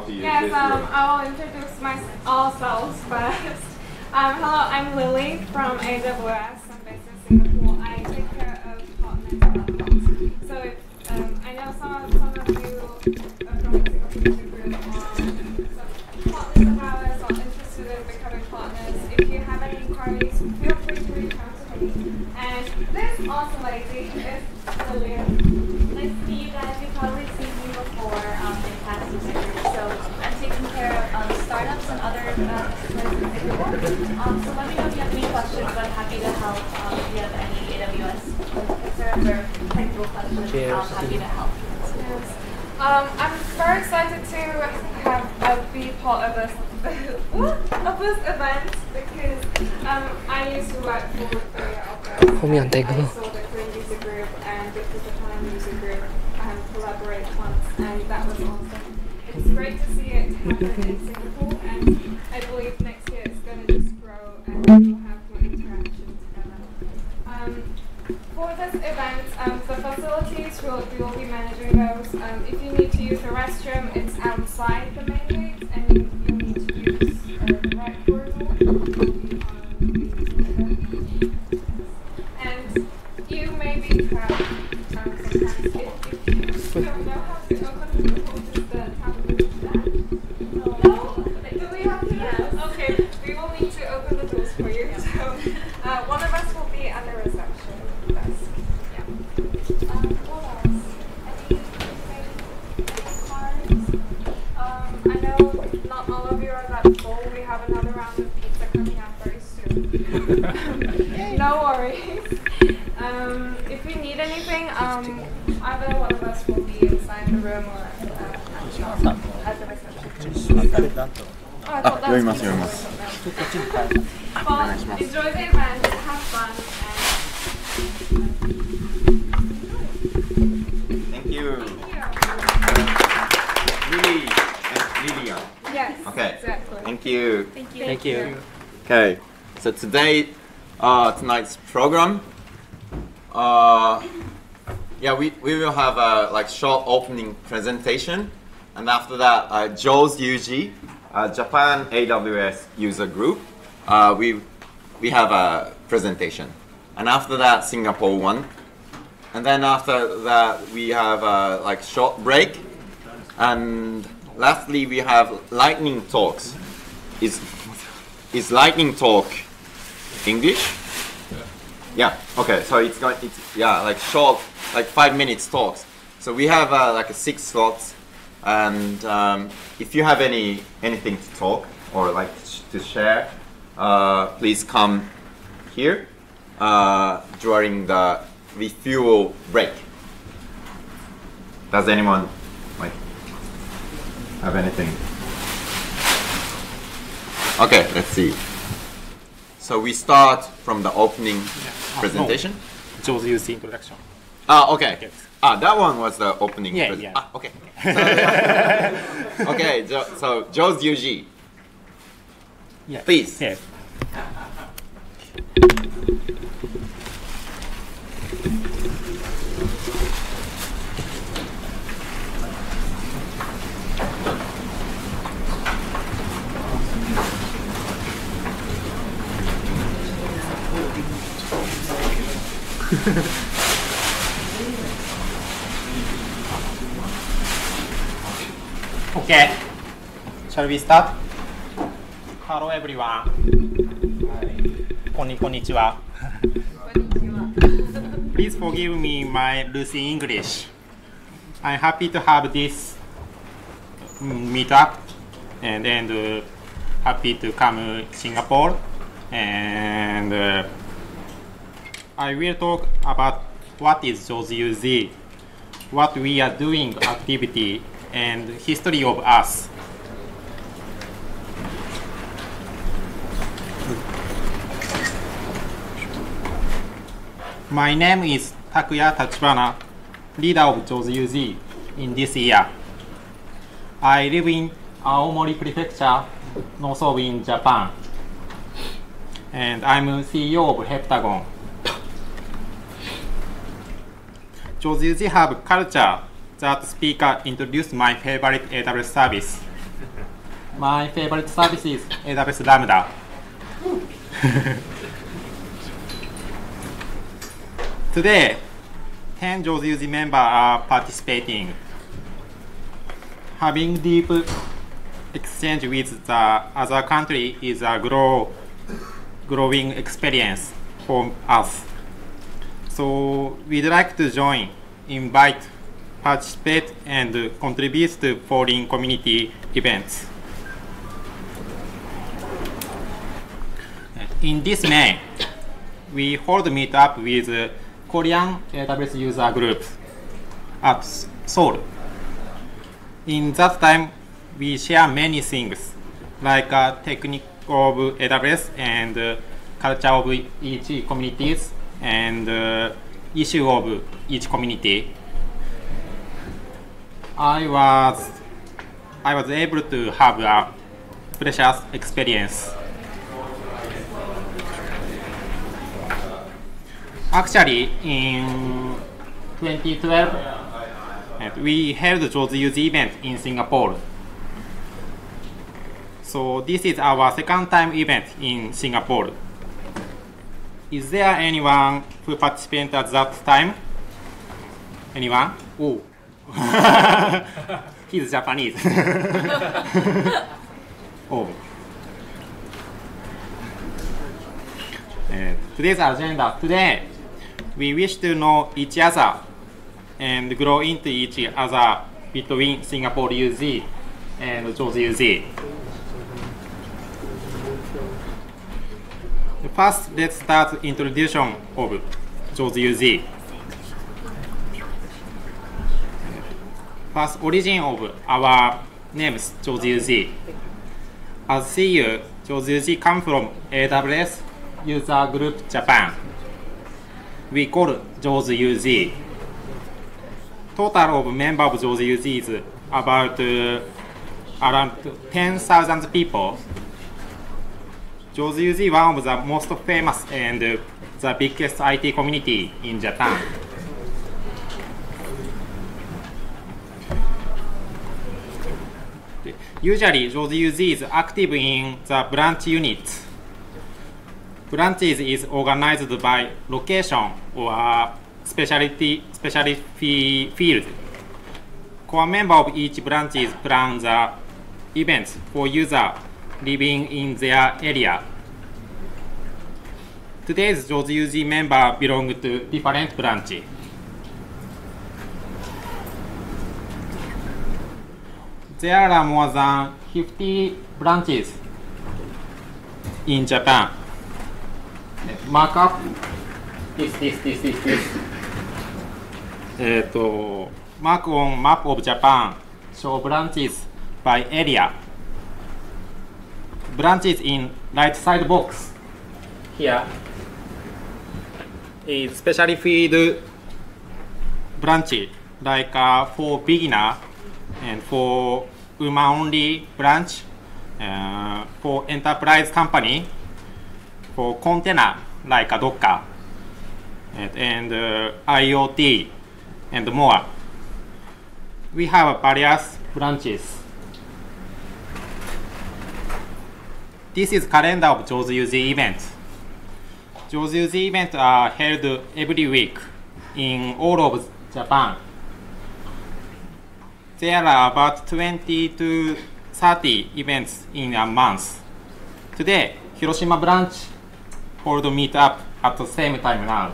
to use Yes, this room. I will introduce ourselves first. Hello, I'm Lily from AWS. I'm based in Singapore. I take care of partner development. So I know some of you from the Singapore user group are some partners of ours or interested in becoming partners. If you have any inquiries, feel free to reach out to me. And this awesome lady is Lillian. Nice to meet you guys. You've probably seen me before in past user groups. So I'm taking care of startups and other customers in Singapore. So let me know if you have any questions. I'm happy to help. If you have any AWS concerns or technical questions, I'm happy to help. Yes. I'm very excited to be part of this event because I used to work for Korea. I saw the Korean user group and the Japan user group collaborate once, and that was awesome. It's great to see it happen in Singapore, and I believe next year it's going to just grow and we'll have more interaction together. For this event, the facilities, we will be managing those. If you need to use the restroom, it's outside the main gate, and you need to use the right corridor. And you may be trapped sometimes if you don't know how to open the door. Does the town do that? No? Do we have to? Yes. Okay, we will need to open the doors for you. So one of us will be at the reception desk. Yeah. What else? I know not all of you are that full. We have another round of pizza coming out very soon. No worries. If you need anything, either one of us will be inside the room or at the reception. Oh, I thought that was pizza. But enjoy the event, have fun, Thank you. Lillian. Yes. Okay. Exactly. Thank you. Thank you. Okay. So tonight's program. Yeah, we will have a short opening presentation, and after that, Joe's UG, Japan AWS user group. We have a presentation, and after that, Singapore one, and then after that, we have a short break, and lastly, we have lightning talks. Is lightning talk English? Yeah. Okay. So it's short, 5 minutes talks. So we have 6 slots, and if you have anything to talk or to share, please come here during the refuel break. Does anyone have anything? Okay. Let's see. So we start from the opening presentation. Joe's UC introduction. Okay. That one was the opening. Yeah. Okay. Okay. So Joe's UG. Yeah. Please. Yeah. Okay, shall we start? Hello everyone. Konnichiwa. Please forgive me my loosey English. I'm happy to have this meetup and happy to come to Singapore, and I will talk about what is Joe's UZ, what we are doing activity, and history of us. My name is Takuya Tachibana, leader of Joe's UZ in this year. I live in Aomori Prefecture, north of in Japan, and I'm CEO of Heptagon. Joe's UZ have culture that speaker introduced my favorite AWS service, My favorite service is AWS Lambda. Today, 10 JAWS members are participating. Having deep exchange with the other country is a growing experience for us. So we'd like to join, invite, participate, and contribute to foreign community events. In this May, we hold a meetup with Korean AWS user group at Seoul. In that time, we share many things like technique of AWS and culture of each communities and issue of each community. I was able to have a precious experience. Actually, in 2012, we held the JAWS event in Singapore. So this is our second time event in Singapore. Is there anyone who participated at that time? Anyone? Oh. He's Japanese. Oh. Today's agenda. Today, we wish to know each other and grow into each other between Singapore UZ and JAWS UZ. First, let's start introduction of JAWS UZ. First, origin of our names JAWS UZ. As CEO, JAWS UZ come from AWS User Group Japan. We call JAWS UZ. Total of members of JAWS UZ is about around 10,000 people. JAWS UZ is one of the most famous and the biggest IT community in Japan. Usually, JAWS UZ is active in the branch units. Branches is organized by location or specialty field. Core member of each branch plan the events for users living in their area. Today's JAWS UZ member belong to different branches. There are more than 50 branches in Japan. Markup this. Mark on map of Japan show branches by area. Branches in right side box here is specially field branch like for beginner and for women only branch, for enterprise company, for container like a Docker and IoT and more. We have various branches. This is calendar of JAWS UZ events. JAWS UZ events are held every week in all of Japan. There are about 20 to 30 events in a month. Today, Hiroshima branch hold meetup at the same time now.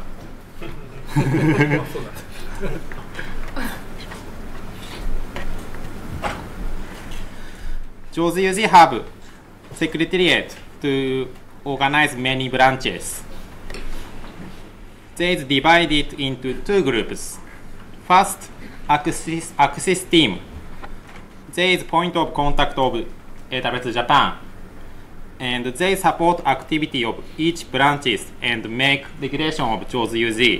JAWS UZ have secretariat to organize many branches. They is divided into two groups. First, access team. They is point of contact of AWS Japan, and they support activity of each branches and make regulation of JAWS UZ.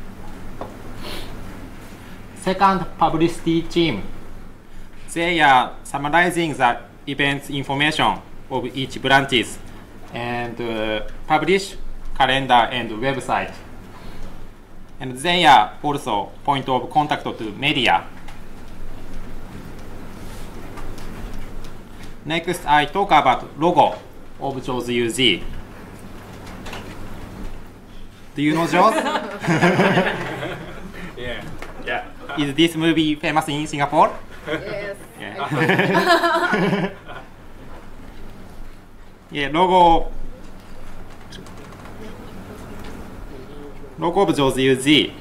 Second, publicity team. They are summarizing the events information of each branches and publish calendar and website. And they are also point of contact to media. Next, I talk about logo of JAWS UZ. Do you know JAWS? Yeah. Yeah. Is this movie famous in Singapore? Yes. Yeah. Yeah, logo of JAWS UZ.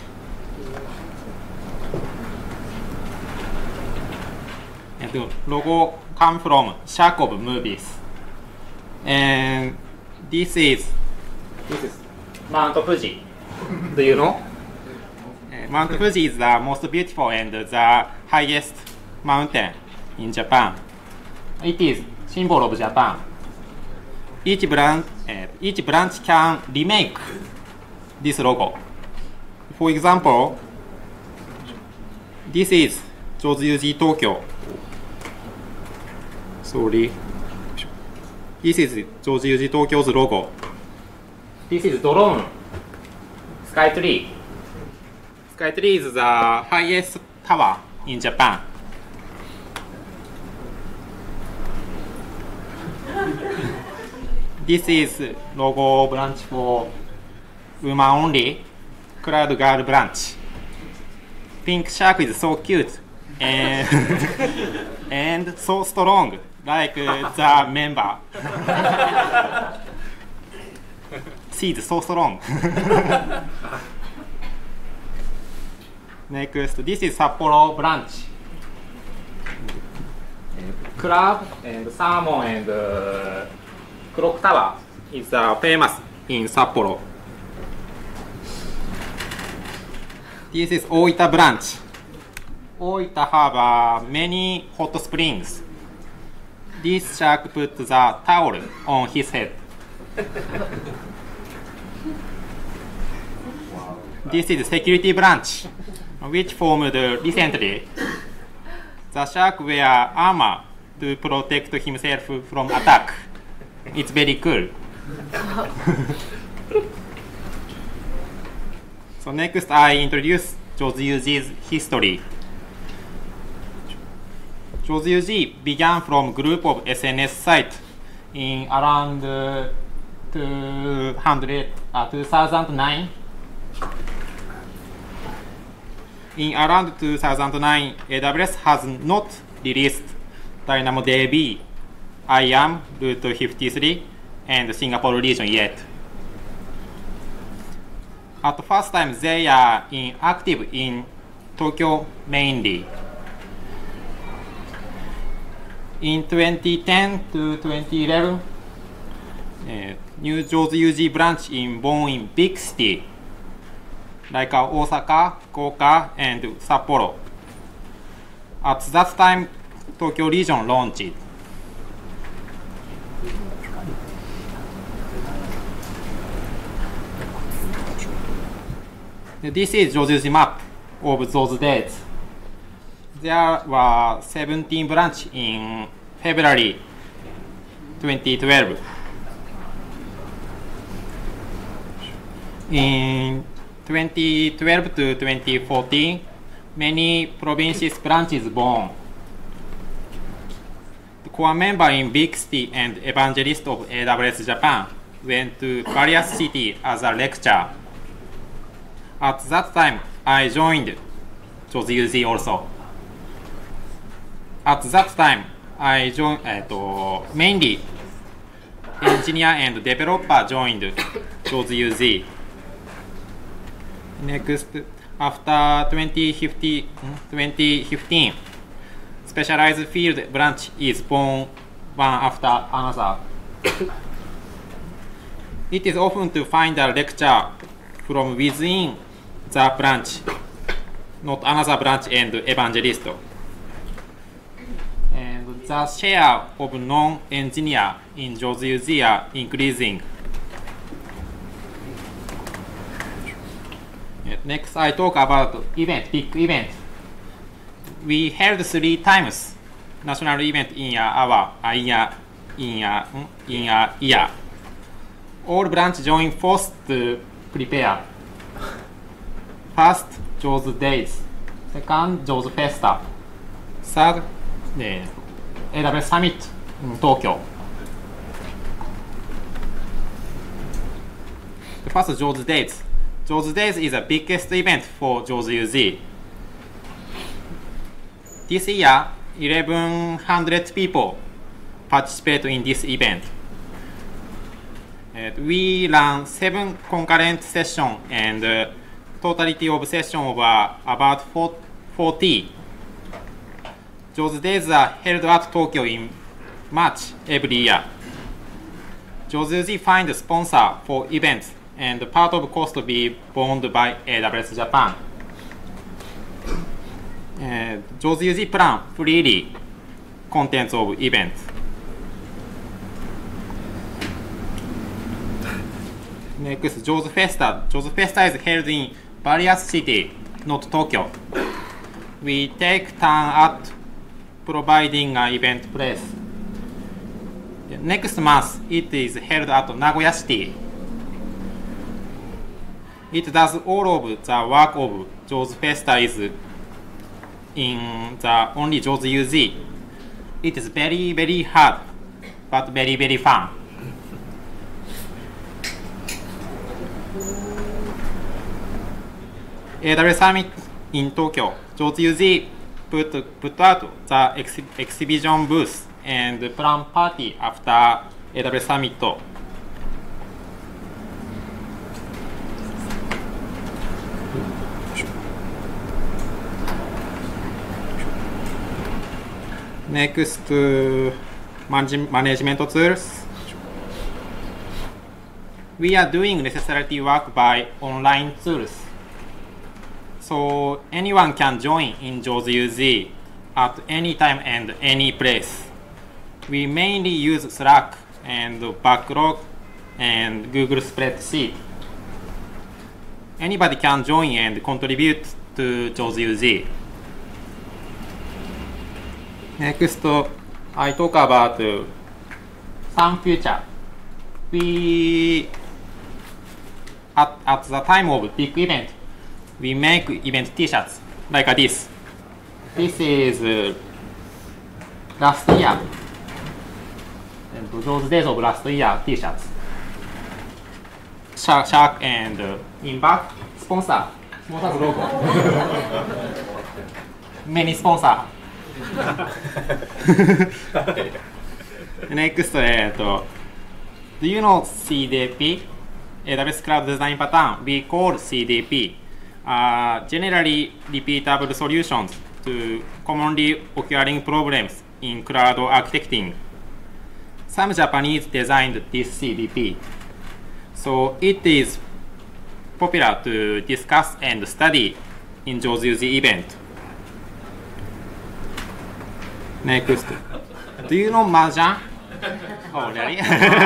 And the logo come from Shark of movies. And this is Mount Fuji. Do you know? Mount Fuji is the most beautiful and the highest mountain in Japan. It is symbol of Japan. Each branch can remake this logo. For example, this is JAWS UZ Tokyo. Sorry. This is JAWS UZ Tokyo's logo. This is drone. Skytree. Skytree is the highest tower in Japan. This is logo branch for woman only, Cloud Girl branch. Pink shark is so cute and, and so strong, like the member. She is so strong. Next, this is Sapporo branch. Crab and salmon and clock tower is famous in Sapporo. This is Oita branch. Oita have many hot springs. This shark put the towel on his head. This is security branch, which formed recently. The shark wear armor to protect himself from attack. It's very cool. So next, I introduce JAWS UZ's history. JAWS UZ began from group of SNS sites in around 2009. In around 2009, AWS has not released DynamoDB, IAM, Route 53, and Singapore region yet. At the first time, they are active in Tokyo mainly. In 2010 to 2011, new JAWS UZ branch born in big city like Osaka, Fukuoka, and Sapporo. At that time, Tokyo region launched. This is JAWS UZ map of those days. There were 17 branches in February 2012. In 2012 to 2014, many provinces branches born. The core member in Big City and evangelist of AWS Japan went to various cities as a lecturer. At that time, I joined JAWS UZ also. At that time, I joined mainly engineer and developer joined JAWS UZ. Next, after 2015, specialized field branch is born one after another. It is often to find a lecturer from within the branch, not another branch and evangelist. And the share of non-engineer in JAWS UZ are increasing. Next, I talk about big event. We held 3 times national event in a year. All branch join forced to prepare. First, JAWS Days. Second, JAWS Festa. Third, AWS Summit Tokyo. The first JAWS Days. JAWS Days is the biggest event for JAWS UZ. This year, 1,100 people participate in this event. We ran 7 concurrent sessions and totality of sessions were about 40. JAWS Days are held at Tokyo in March every year. JAWS UZ find a sponsor for events and part of cost to be borne by AWS Japan. JAWS UZ plan freely contents of events. Next, JAWS Festa. JAWS Festa is held in various cities, not Tokyo. We take turn at providing an event place. Next month, it is held at Nagoya City. It does all of the work of JAWS Festa is in the only JAWS UZ. It is very, very hard, but very, very fun. AWS Summit in Tokyo, JAWS UZ put out the exhibition booth and plan party after AWS Summit. Next, management tools. We are doing necessary work by online tools. So anyone can join in JAWS UZ at any time and any place. We mainly use Slack and Backlog and Google Spreadsheet. Anybody can join and contribute to JAWS UZ. Next, I talk about some future. We at the time of big event, we make event T-shirts like this. This is last year, and those days of last year T-shirts. Shark and in back sponsors logo. Many sponsors. Next, do you know CDP? AWS Cloud Design Pattern. We call CDP. Generally repeatable solutions to commonly occurring problems in cloud architecting. Some Japanese designed this CDP, so it is popular to discuss and study in JAWS UZ event. Next, do you know Mahjong? Oh, really?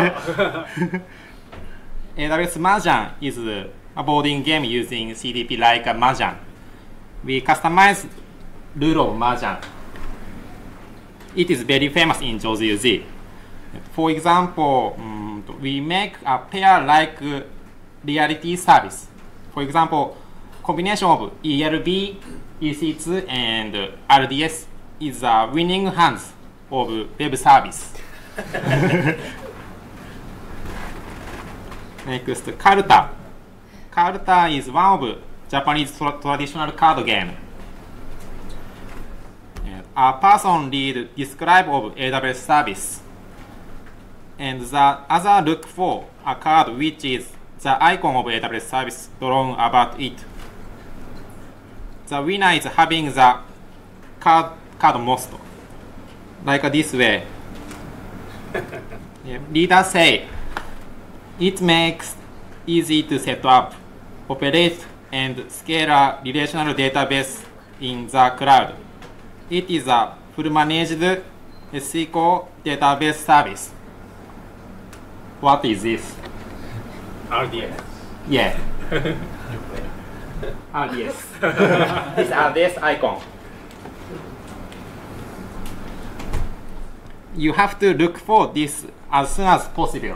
AWS Mahjong is a boarding game using CDP like a Mahjong. We customize rule of Mahjong. It is very famous in JAWS UZ. For example, we make a pair-like reality service. For example, combination of ELB, EC2, and RDS is a winning hands of web service. Next, Carta. Carta is one of Japanese traditional card game. A person read describe of AWS service, and the other look for a card which is the icon of AWS service drawn about it. The winner is having the card most, like this way. Leaders say it makes easy to set up, operate, and scale a relational database in the cloud. It is a full managed SQL database service. What is this? RDS. Yeah. RDS. This RDS icon. You have to look for this as soon as possible.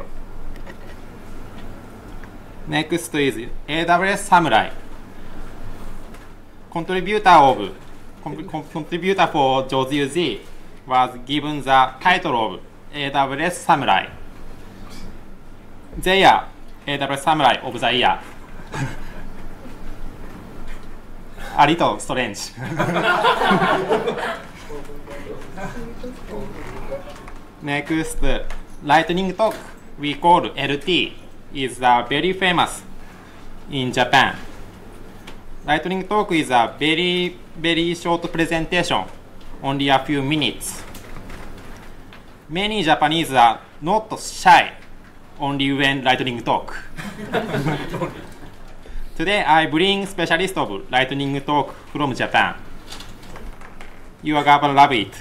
Next is AWS Samurai. Contributor for JAWS UZ was given the title of AWS Samurai. They are AWS Samurai of the Year. A little strange. Next, Lightning Talk, we call LT, is very famous in Japan. Lightning Talk is a very, very short presentation, only a few minutes. Many Japanese are not shy, only when Lightning Talk. Today, I bring specialist of Lightning Talk from Japan. You are gonna love it.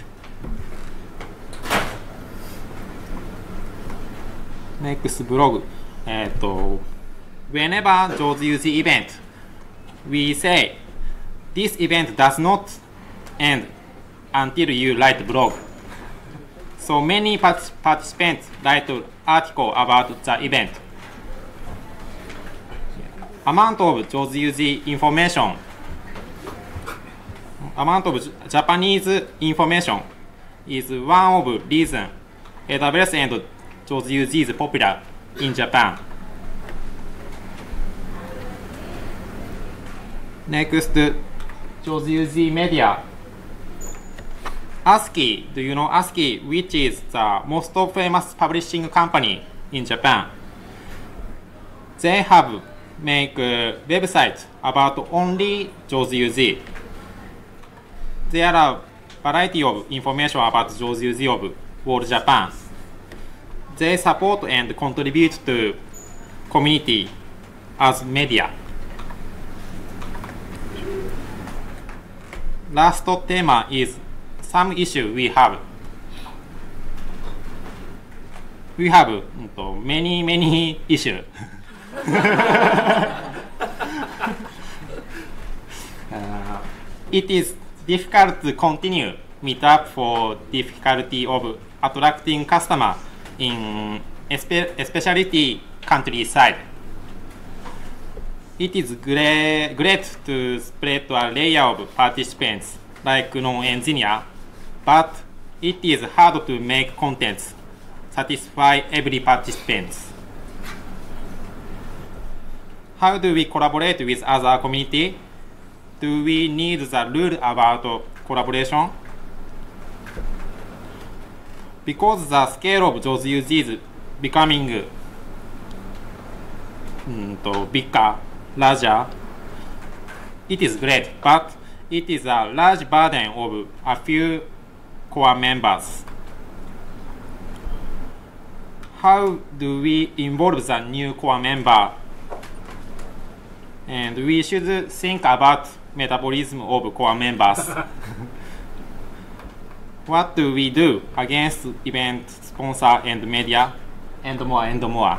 Next blog. Whenever JAWS UZ event, we say this event does not end until you write blog. So many participants write article about the event. Amount of JAWS UZ information, amount of Japanese information is one of the reasons AWS and JAWS UZ is popular in Japan. Next, JAWS UZ media. ASCII, do you know ASCII, which is the most famous publishing company in Japan? They have make a website about only JAWS UZ. There are variety of information about JAWS UZ of World Japan. They support and contribute to community as media. Last theme is some issue we have. We have many issues. It is difficult to continue meetup for difficulty of attracting customer in especially countryside. It is great to spread a layer of participants like non-engineer, but it is hard to make contents satisfy every participant. How do we collaborate with other community? Do we need the rule about collaboration? Because the scale of JAWS UZ is becoming bigger, larger, it is great, but it is a large burden of a few core members. How do we involve the new core member? And we should think about metabolism of core members. What do we do against event sponsor and media, and more and more?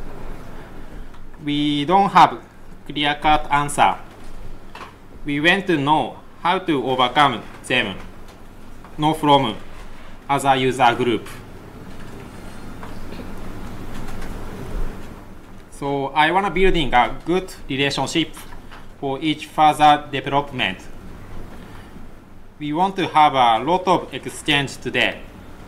We don't have clear-cut answer. We want to know how to overcome them, not from other user group. So I want to building a good relationship for each further development. We want to have a lot of exchange today.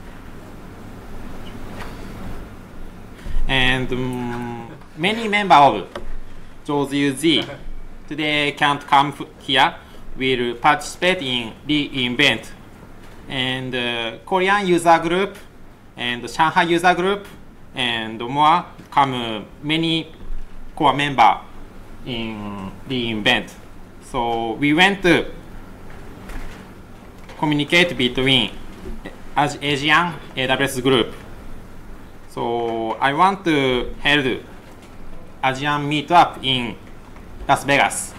And many members of JAWS UZ today can't come here, will participate in the event. And Korean user group and Shanghai user group and more come many core members in the event. So we went to communicate between Asian AWS group. So I want to hold Asian meetup in Las Vegas.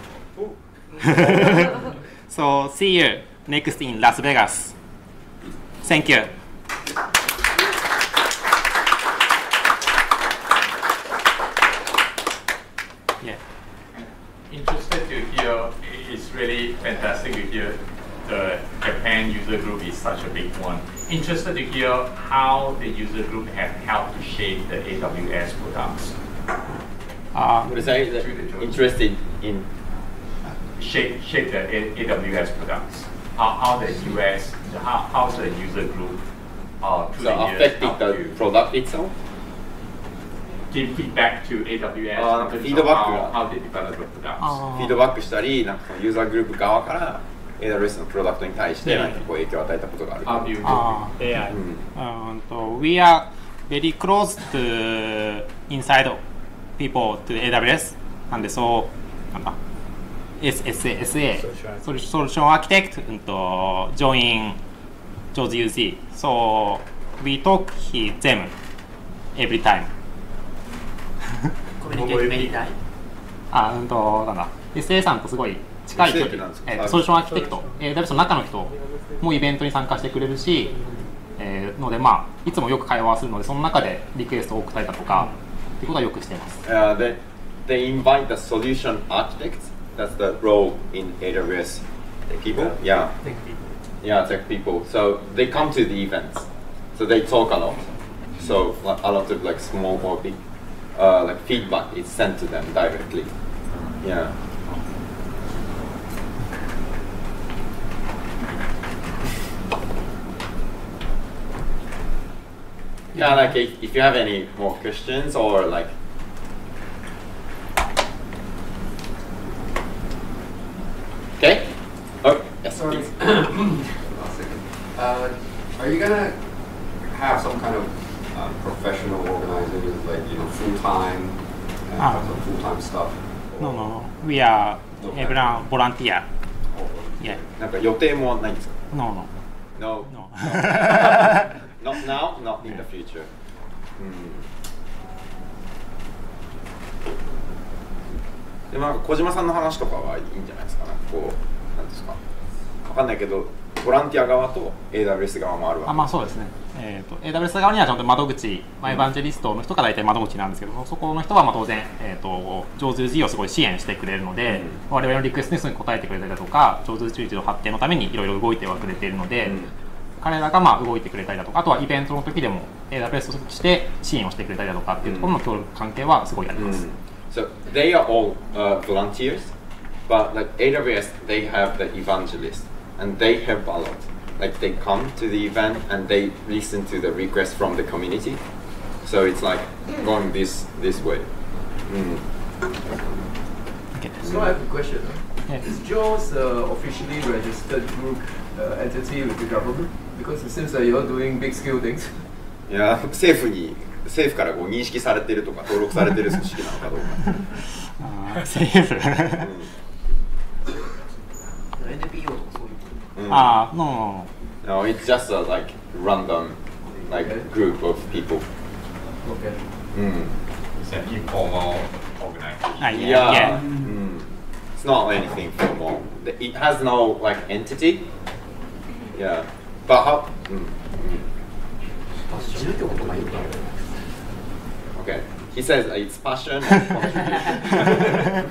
So see you next in Las Vegas. Thank you. Yeah. Interested to hear, it's really fantastic to hear the Japan user group is such a big one. Interested to hear how the user group have helped to shape the AWS products. What is that? Interested in shape the AWS products. How the US, how the user group through So the years affecting help the you product itself? give feedback to AWS in terms of feedback how they develop the products. フィードバックしたり、なんかそのユーザーグループ側から AWS のプロダクトに対してなんかこう影響を与えたことがある。 How do you do AI. Mm. We are very close to inside people to AWS, and so なんだ SA Solution Architect join Jaws UZ. So we talk them every time. コミュニケーションメリタイなんだ SA さんとすごい近い距 SA って離なんですかソリューションアーキテクト AWS の中の人もイベントに参加してくれるし、のでまあいつもよく会話をするのでその中でリクエストを送ったりだとかっていうことはよくしています。 They invite the solution architects. That's the role in AWS people. Yeah. Yeah, tech people. So they come to the events. So they talk a lot. So like, a lot of like small or big like feedback is sent to them directly. Yeah. Yeah, like if you have any more questions or like okay. Oh, yes, Sorry. please. Are you gonna have some kind of professional organizers, like full time, some full time stuff? No. We are everyone volunteer. Yeah. なんか予定もないんですか No. No. No. Not now, not in the future. でもなんか小島さんの話とかはいいんじゃないですかね。こうなんですか。わかんないけど、ボランティア側と AWS 側もあるわけ。 まあそうですね。AWS 側にはちゃんと窓口、エヴァンジェリストの人が大体窓口なんですけども、そこの人はまあ当然、上手事をすごい支援してくれるので、我々のリクエストにすぐ答えてくれたりだとか、上手事の発展のためにいろいろ動いてはくれているので、彼らがまあ動いてくれたりだとか、あとはイベントの時でも AWS として支援をしてくれたりだとかっていうところの協力関係はすごいあります。 So they are all volunteers, but like AWS, they have the evangelists, and they help a lot. Like they come to the event and they listen to the requests from the community. So it's like going this way. Okay. So I have a question. Yes. Is JAWS officially registered group entity with the government? Because it seems that you're doing big scale things. いや政府からこう認識されてるとか登録されてる組織なのかどうか。 政府 NPO とかそういう。 No. No, it's just a like random like group of people. Okay. It's an informal organization. Yeah. It's not anything formal. It has no like entity. Yeah. But how? Okay. He says it's passion and contribution.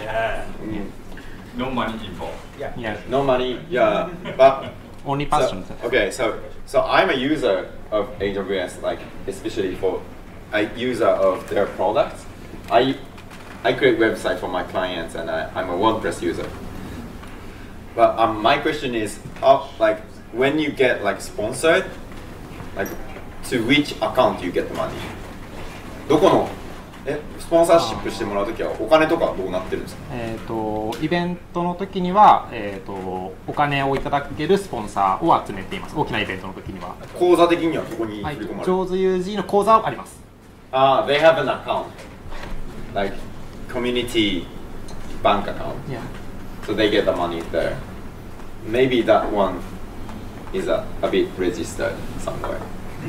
No money involved. Yeah. No money. Yeah. But Only passion. okay. So I'm a user of AWS, like especially for a user of their products. I create website for my clients, and I'm a WordPress user. But my question is, how, like when you get like sponsored, like to which account you get the money? どこのスポンサーシップしてもらうときはお金とかどうなってるんですか？ イベントの時には、お金をいただけるスポンサーを集めています。大きなイベントの時には。 口座的にはここに振り込まれる。 上手 UG の口座はあります。 They have an account, like community bank account. Yeah. So they get the money there. Maybe that one is a bit registered somewhere.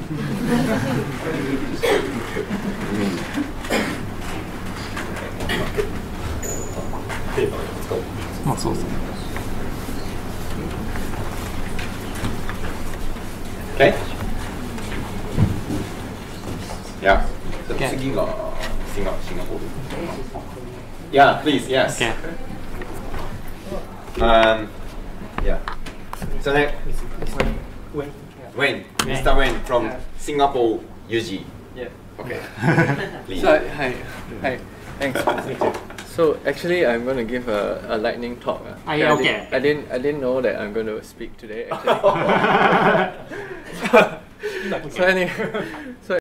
まあそうですね。 Okay? Yeah. Okay. 次がシンガポール。Yeah, please, yes. Okay. Yeah. So next, Wayne, Mr. Wayne from Singapore UG. Yeah. Okay. Please. So, hi, thanks. So actually, I'm going to give a lightning talk. Yeah, okay. I didn't know that I'm going to speak today. Actually. so anyway, so